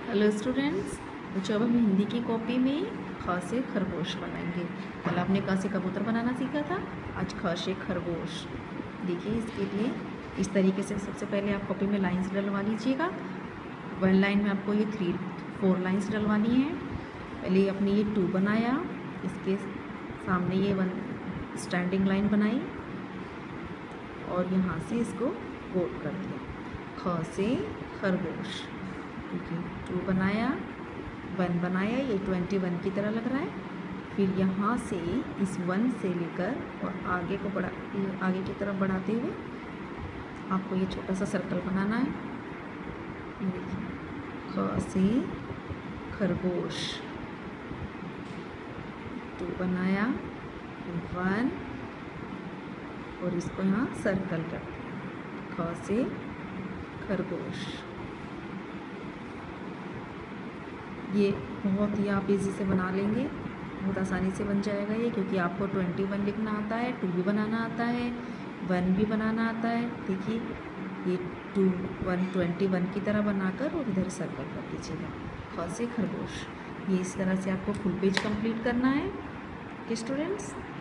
Hello students. तो जब हम हिंदी की कॉपी में ख से खरगोश बनाएंगे। कल आपने क से कबूतर बनाना सीखा था, आज ख से खरगोश। देखिए इसके लिए इस तरीके से सबसे पहले आप कॉपी में लाइंस डलवा लीजिएगा। वन लाइन में आपको ये 4 लाइंस डलवानी है। पहले आपने ये 2 बनाया, इसके सामने ये 1 स्टैंडिंग लाइन बनाई और यहाँ से इसको कोट कर दिया। ख से खरगोश, ठीक है। 2 बनाया, 1 बनाया, ये 21 की तरह लग रहा है। फिर यहाँ से इस 1 से लेकर और आगे को आगे की तरफ बढ़ाते हुए आपको ये छोटा सा सर्कल बनाना है। ये देखिए, ख से खरगोश, 2 बनाया, 1 और इसको यहाँ सर्कल कर दिया। ख से खरगोश। ये बहुत ही आप इजी से बना लेंगे, बहुत आसानी से बन जाएगा ये, क्योंकि आपको 21 लिखना आता है, 2 भी बनाना आता है, 1 भी बनाना आता है। देखिए ये 2 1 21 की तरह बनाकर और इधर सर्कल कर दीजिएगा। ख से खरगोश। ये इस तरह से आपको फुल पेज कंप्लीट करना है। Okay students.